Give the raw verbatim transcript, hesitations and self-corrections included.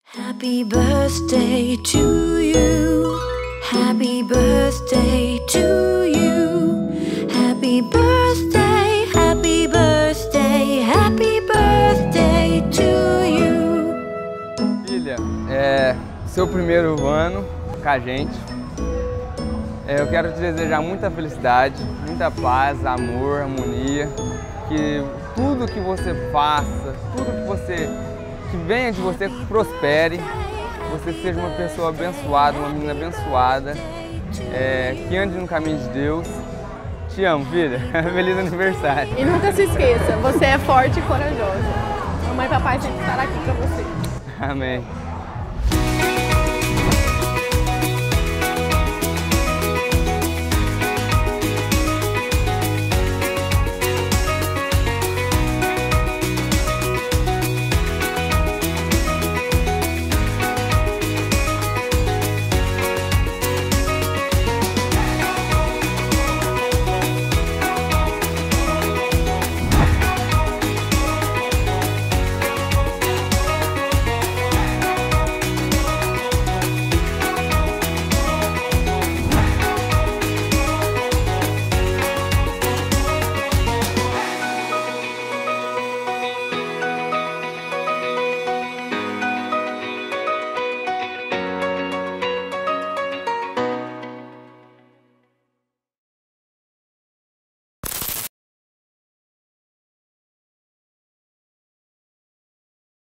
Happy birthday to you. Happy birthday to you. Happy birthday, happy birthday, happy birthday to you. Filha, é seu primeiro ano com a gente. É, eu quero te desejar muita felicidade, muita paz, amor, harmonia. Que tudo que você faça, tudo que você que venha de você prospere, você seja uma pessoa abençoada, uma menina abençoada, é, que ande no caminho de Deus. Te amo, filha. Feliz aniversário. E nunca se esqueça, você é forte e corajosa. Mamãe e papai sempre estarão aqui pra você. Amém.